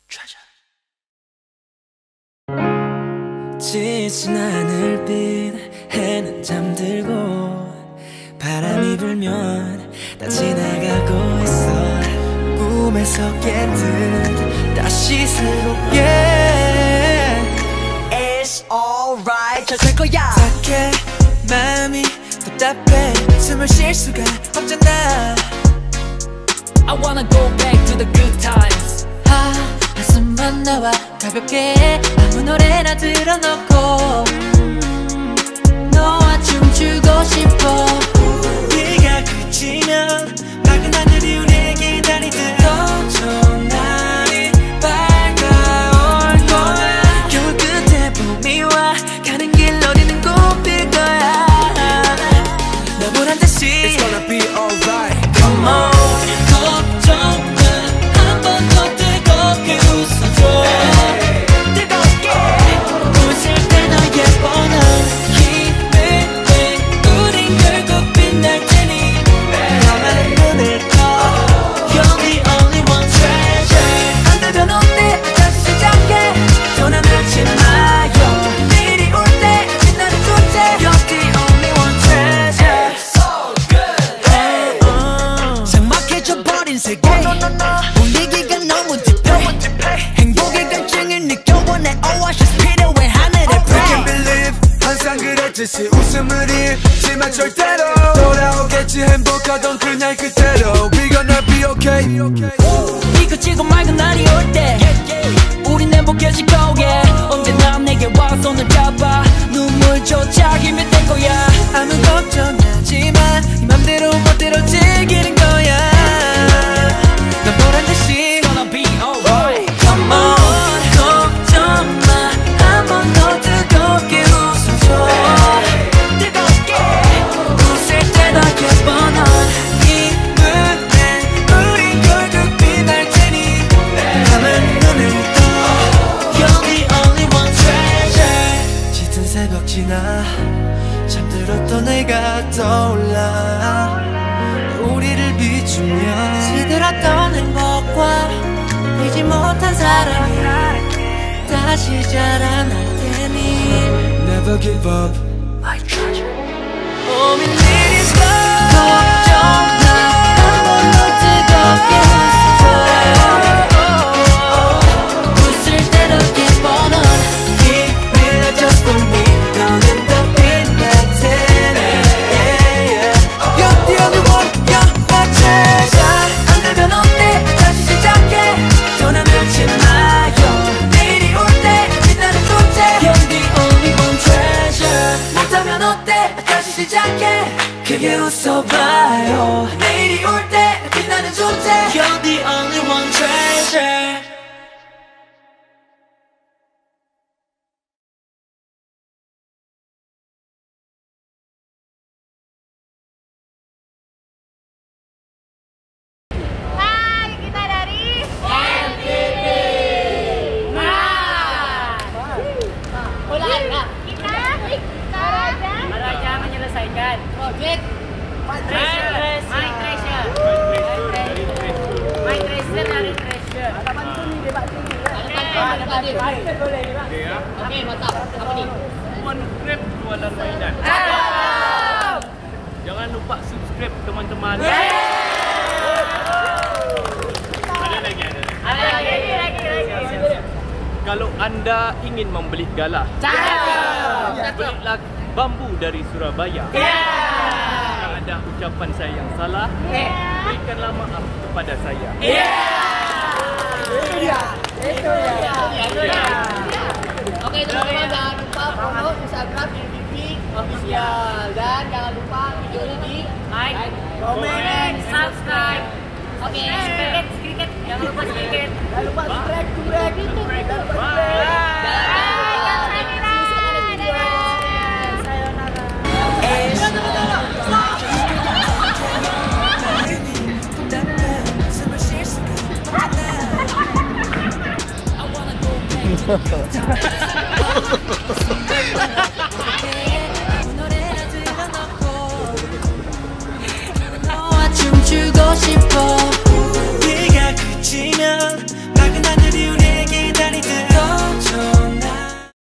지친 하늘빛 해는 잠들고 바람이 불면 다 지나가고 있어. 꿈에서 깬 듯 다시 새롭게 It's alright 잘 될 거야. 착해 마음이 답답해 숨을 쉴 수가 없잖아. I wanna go back to the good times. 한숨만 나와 가볍게 아무 노래나 들어놓고 너와 춤추고 싶어. 네가 그치면 밝은 하늘이 우리를 기다리듯 더 좋은 날이 밝아올 거야. 겨울 끝에 봄이 와 가는 길 어디는 꽃필 거야. 나 보란 듯이 It's gonna be alright. Come on. 분위기가 너무 딥해 행복의 갈증을 느껴본 내 오아시스 필요해 하늘에 pray. I can't believe 항상 그랬듯이 웃음을 잃지만 절대로 돌아오겠지 행복하던 그날 그대로 We gonna be okay. 이거 지고 맑은 날이 올 때 우린 행복해질 거야. 언제나 내게 와 손을 잡아 눈물조차 힘이 될 거야. 아무 걱정하지 마 네 맘대로 멋대로 즐기는 거야. 난 보란 듯이 It's gonna be alright. Come on 걱정 마 한 번 더 뜨겁게 웃어줘. 뜨겁게 웃을 때다 예뻐 넌 이 눈에 우린 결국 빛날 테니 감은 눈을 떠 You're the only one treasure. 짙은 새벽 지나 잠들었던 내가 떠올라 우리를 비추며 시들었던 행복과 잊지 못한 사랑 다시 자라날 테니 Never give up. My treasure. 봄이 내리서 걱정 마 한 번 더 뜨겁게 웃어줘. 웃을 때도 예뻐 넌 Keep it just for me. 너는 더 빛날 테니 You're the only one, you're my treasure. 안 되면 어때 다시 시작해 전화 놓지 마요. 내일이 올 때 빛나는 존재 You're the only one treasure. 못하면 어때 다시 시작해 크게 웃어봐요. 내일이 올 때 빛나는 존재 You're the only one treasure. Hai, kita dari MTV. Kita Raja menyelesaikan project My Treasure. My Treasure. My Treasure dari Treasure. Oke, mantap. Apa nih? One Grab jualan mainan. Jangan lupa subscribe teman-teman. Ada lagi. Kalau anda ingin membeli galah, belilah bambu dari Surabaya. Jika ada ucapan saya yang salah, berikanlah maaf kepada saya. Oke, teman-teman jangan lupa follow Instagram MTV official dan jangan lupa video ini di Like, comment, subscribe. Oke, Sedikit. Jangan lupa sedikit. jangan lupa subscribe. 너와 춤추고 싶어.